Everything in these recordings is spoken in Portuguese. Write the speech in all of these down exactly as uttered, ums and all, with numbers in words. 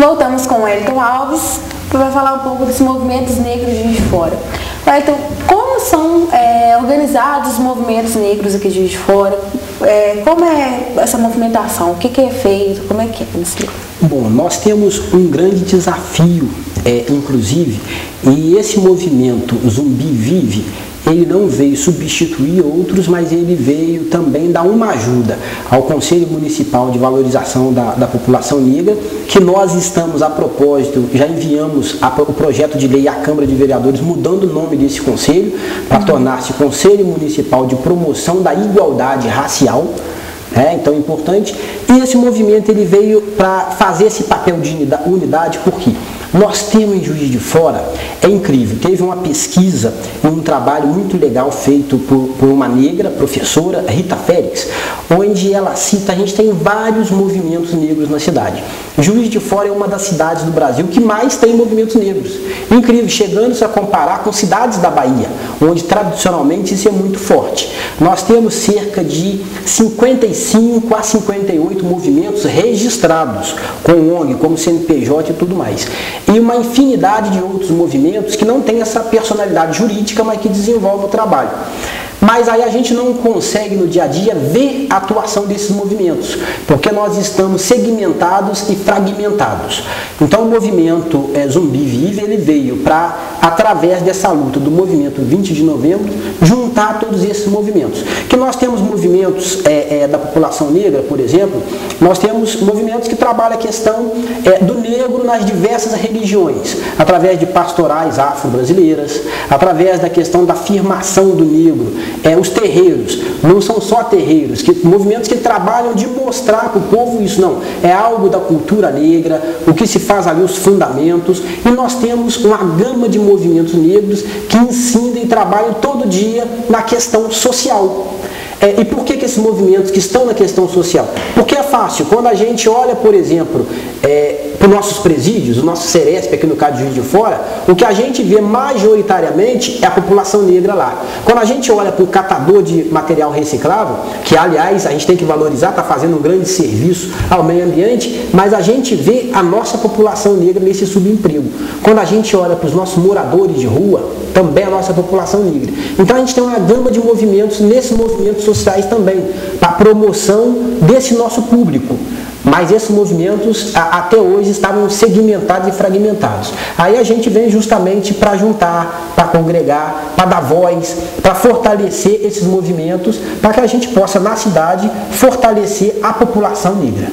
Voltamos com o Wellington Alves para falar um pouco dos movimentos negros de Juiz de Fora. Wellington, como são é, organizados os movimentos negros aqui de Juiz de Fora? É, como é essa movimentação? O que, que é feito? Como é que é? Bom, nós temos um grande desafio, é, inclusive, e esse movimento Zumbi Vive, ele não veio substituir outros, mas ele veio também dar uma ajuda ao Conselho Municipal de Valorização da, da População Negra, que nós estamos, a propósito, já enviamos a, o projeto de lei à Câmara de Vereadores, mudando o nome desse conselho, para uhum. tornar-se Conselho Municipal de Promoção da Igualdade Racial. É, então é importante. E esse movimento ele veio para fazer esse papel de unidade, porque nós temos em Juiz de Fora, é incrível, teve uma pesquisa e um trabalho muito legal feito por, por uma negra, professora, Rita Félix, onde ela cita, a gente tem vários movimentos negros na cidade. Juiz de Fora é uma das cidades do Brasil que mais tem movimentos negros. Incrível, chegando-se a comparar com cidades da Bahia, onde tradicionalmente isso é muito forte. Nós temos cerca de cinquenta e cinco a cinquenta e oito movimentos registrados, com O N G, como C N P J e tudo mais. E uma infinidade de outros movimentos que não têm essa personalidade jurídica, mas que desenvolvem o trabalho. Mas aí a gente não consegue no dia a dia ver a atuação desses movimentos, porque nós estamos segmentados e fragmentados. Então o movimento é, Zumbi Vive, ele veio para, através dessa luta do movimento vinte de novembro, juntar todos esses movimentos. Que nós temos movimentos é, é, da população negra, por exemplo, nós temos movimentos que trabalham a questão é, do negro nas diversas religiões, através de pastorais afro-brasileiras, através da questão da afirmação do negro. É, os terreiros, não são só terreiros, que, movimentos que trabalham de mostrar para o povo isso, não, é algo da cultura negra, o que se faz ali, os fundamentos, e nós temos uma gama de movimentos negros que ensinam e trabalham todo dia na questão social. É, e por que, que esses movimentos que estão na questão social? Porque é fácil, quando a gente olha, por exemplo, é, para os nossos presídios, o nosso Ceresp, aqui no caso de Juiz de Fora, o que a gente vê majoritariamente é a população negra lá. Quando a gente olha para o catador de material reciclável, que aliás a gente tem que valorizar, está fazendo um grande serviço ao meio ambiente, mas a gente vê a nossa população negra nesse subemprego. Quando a gente olha para os nossos moradores de rua, também a nossa população negra. Então a gente tem uma gama de movimentos nesses movimentos sociais também, para a promoção desse nosso público. Mas esses movimentos a, até hoje estavam segmentados e fragmentados. Aí a gente vem justamente para juntar, para congregar, para dar voz, para fortalecer esses movimentos, para que a gente possa, na cidade, fortalecer a população negra.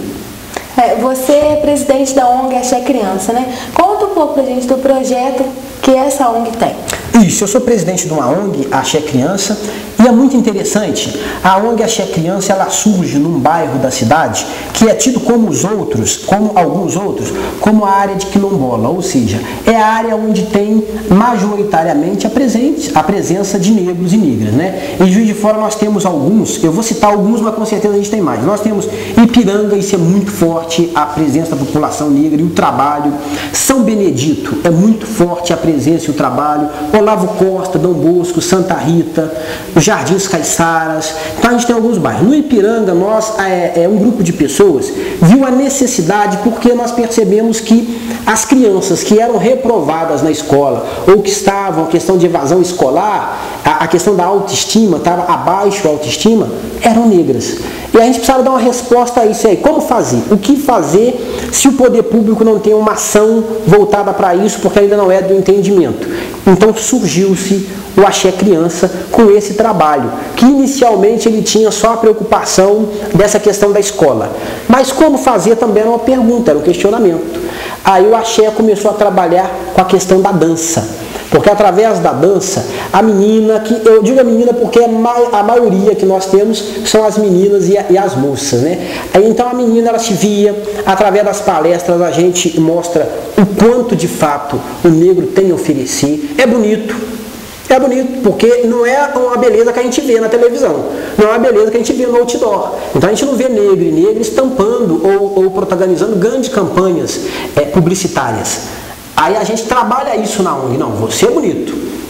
É, você é presidente da O N G Axé Criança, né? Conta um pouco para a gente do projeto que essa O N G tem. Isso, eu sou presidente de uma O N G, Axé Criança, e é muito interessante, a O N G Axé Criança, ela surge num bairro da cidade que é tido como os outros, como alguns outros, como a área de quilombola, ou seja, é a área onde tem majoritariamente a, presente, a presença de negros e negras, né? Em Juiz de Fora nós temos alguns, eu vou citar alguns, mas com certeza a gente tem mais. Nós temos Ipiranga, isso é muito forte, a presença da população negra e o trabalho. São Benedito, é muito forte a presença e o trabalho. Olavo Costa, Dom Bosco, Santa Rita, os Jardins Caiçaras. Então a gente tem alguns bairros. No Ipiranga, nós, é, é um grupo de pessoas, viu a necessidade porque nós percebemos que as crianças que eram reprovadas na escola ou que estavam, a questão de evasão escolar, a, a questão da autoestima, estava abaixo da autoestima, eram negras. E a gente precisava dar uma resposta a isso aí. Como fazer? O que fazer se o poder público não tem uma ação voltada para isso, porque ainda não é do entendimento? Então surgiu-se o Axé Criança com esse trabalho, que inicialmente ele tinha só a preocupação dessa questão da escola. Mas como fazer também era uma pergunta, era um questionamento. Aí o Axé começou a trabalhar com a questão da dança. Porque através da dança, a menina, que eu digo a menina porque a maioria que nós temos são as meninas e, a, e as moças, né? Aí, então a menina, ela se via, através das palestras a gente mostra o quanto de fato o negro tem a oferecer. É bonito, é bonito, porque não é uma beleza que a gente vê na televisão, não é uma beleza que a gente vê no outdoor. Então a gente não vê negro e negra estampando ou, ou protagonizando grandes campanhas é, publicitárias. Aí a gente trabalha isso na O N G. Não, você é bonito,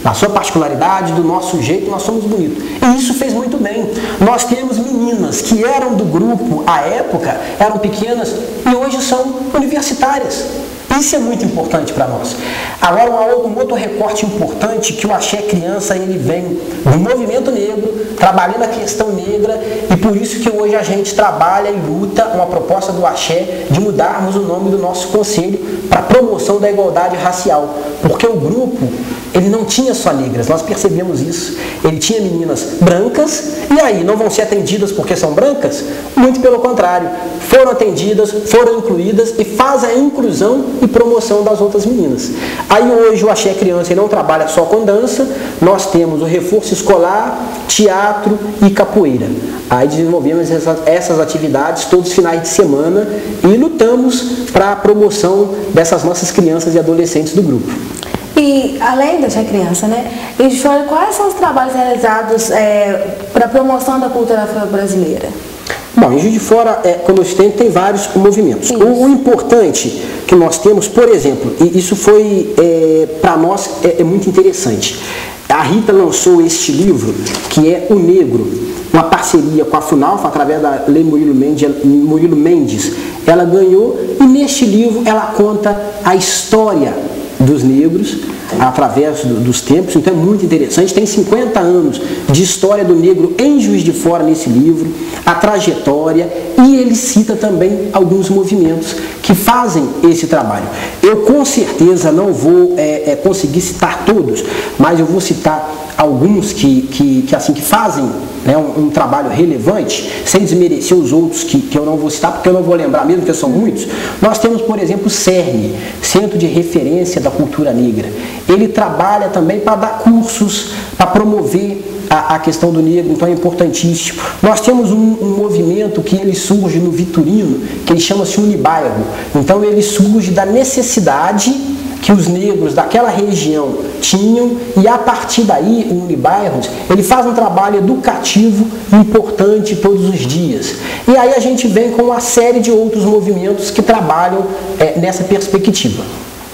da sua particularidade, do nosso jeito, nós somos bonitos. E isso fez muito bem. Nós temos meninas que eram do grupo à época, eram pequenas e hoje são universitárias. Isso é muito importante para nós. Agora, um outro recorte importante, que o Axé Criança ele vem do movimento negro, trabalhando a questão negra, e por isso que hoje a gente trabalha e luta uma proposta do Axé de mudarmos o nome do nosso conselho para promoção da igualdade racial. Porque o grupo, ele não tinha só negras, nós percebemos isso. Ele tinha meninas brancas, e aí, não vão ser atendidas porque são brancas? Muito pelo contrário, foram atendidas, foram incluídas e faz a inclusão e promoção das outras meninas. Aí hoje o Axé Criança não trabalha só com dança, nós temos o reforço escolar, teatro e capoeira. Aí desenvolvemos essas, essas atividades todos os finais de semana e lutamos para a promoção dessas nossas crianças e adolescentes do grupo. E além da Axé Criança, né? E de fora, quais são os trabalhos realizados é, para a promoção da cultura afro-brasileira? Bom, em Juiz de Fora, é, como eu citei, tem vários movimentos. O, o importante que nós temos, por exemplo, e isso foi é, para nós é, é muito interessante. A Rita lançou este livro, que é O Negro, uma parceria com a FUNALFA, através da Lei Murilo Mendes, Murilo Mendes. Ela ganhou e neste livro ela conta a história dos negros através do, dos tempos, então é muito interessante. Tem cinquenta anos de história do negro em Juiz de Fora nesse livro, a trajetória, e ele cita também alguns movimentos que fazem esse trabalho. Eu com certeza não vou é, é, conseguir citar todos, mas eu vou citar alguns que, que, que, assim, que fazem, né, um, um trabalho relevante, sem desmerecer os outros que, que eu não vou citar, porque eu não vou lembrar mesmo, porque são muitos. Nós temos, por exemplo, o CERN, Centro de Referência da Cultura Negra. Ele trabalha também para dar cursos, para promover a, a questão do negro, então é importantíssimo. Nós temos um, um movimento que ele surge no Vitorino, que ele chama-se Unibairro. Então ele surge da necessidade que os negros daquela região tinham, e a partir daí, o Unibairros, ele faz um trabalho educativo importante todos os dias. E aí a gente vem com uma série de outros movimentos que trabalham é, nessa perspectiva.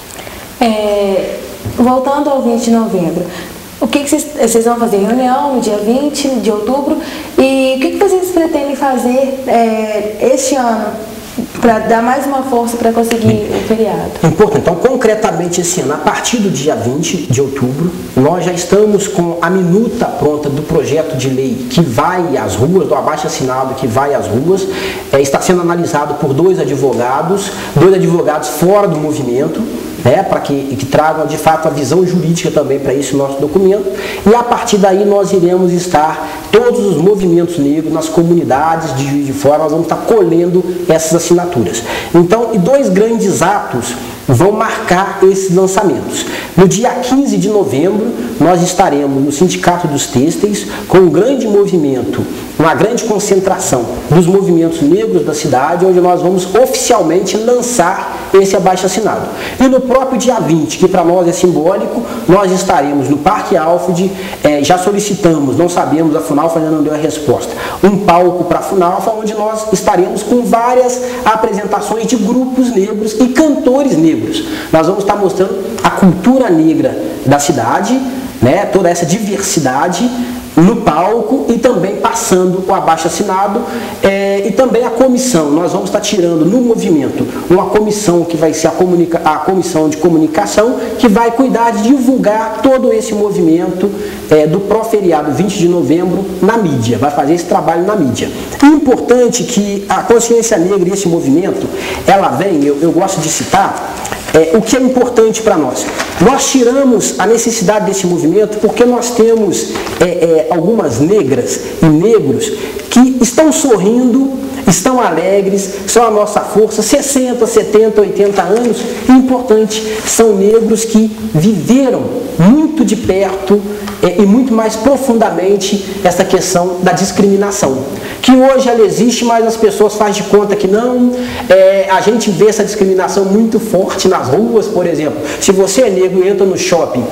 É, voltando ao vinte de novembro, o que, que vocês, vocês vão fazer? Reunião no dia vinte de outubro, e o que, que vocês pretendem fazer é, este ano para dar mais uma força para conseguir o feriado? Importante. Então, concretamente esse ano, a partir do dia vinte de outubro, nós já estamos com a minuta pronta do projeto de lei que vai às ruas, do abaixo-assinado que vai às ruas. É, está sendo analisado por dois advogados, dois advogados fora do movimento, né, para que, que tragam de fato a visão jurídica também para esse nosso documento, e a partir daí nós iremos estar, todos os movimentos negros, nas comunidades de Juiz de Fora, nós vamos estar colhendo essas assinaturas. Então, dois grandes atos vão marcar esses lançamentos. No dia quinze de novembro, nós estaremos no Sindicato dos Têxteis com um grande movimento, uma grande concentração dos movimentos negros da cidade, onde nós vamos oficialmente lançar esse abaixo-assinado. E no próprio dia vinte, que para nós é simbólico, nós estaremos no Parque Alfred, é, já solicitamos, não sabemos, a FUNALFA ainda não deu a resposta, um palco para a FUNALFA, onde nós estaremos com várias apresentações de grupos negros e cantores negros. Nós vamos estar mostrando a cultura negra da cidade, né, toda essa diversidade no palco, e também passando o abaixo-assinado é, e também a comissão. Nós vamos estar tirando no movimento uma comissão que vai ser a, comunica a comissão de comunicação, que vai cuidar de divulgar todo esse movimento é, do pró-feriado vinte de novembro na mídia, vai fazer esse trabalho na mídia. É importante que a consciência negra e esse movimento, ela vem, eu, eu gosto de citar, É, o que é importante para nós. Nós tiramos a necessidade desse movimento porque nós temos é, é, algumas negras e negros que estão sorrindo, estão alegres, são a nossa força, sessenta, setenta, oitenta anos, e importante, são negros que viveram muito de perto é, e muito mais profundamente essa questão da discriminação, que hoje ela existe, mas as pessoas fazem de conta que não. É, a gente vê essa discriminação muito forte nas ruas, por exemplo. Se você é negro e entra no shopping,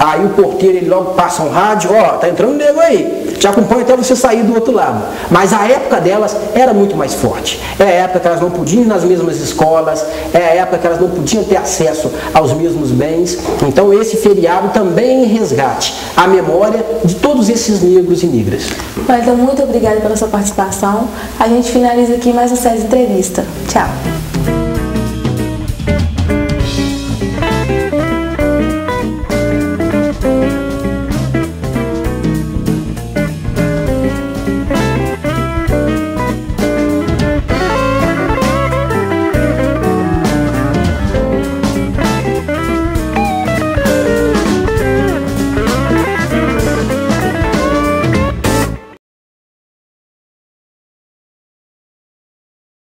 Aí o porteiro ele logo passa um rádio, ó, tá entrando um negro aí, te acompanha até você sair do outro lado. Mas a época delas era muito mais forte. É a época que elas não podiam ir nas mesmas escolas, é a época que elas não podiam ter acesso aos mesmos bens. Então esse feriado também resgate a memória de todos esses negros e negras. Então, muito obrigada pela sua participação. A gente finaliza aqui mais uma série de entrevista. Tchau.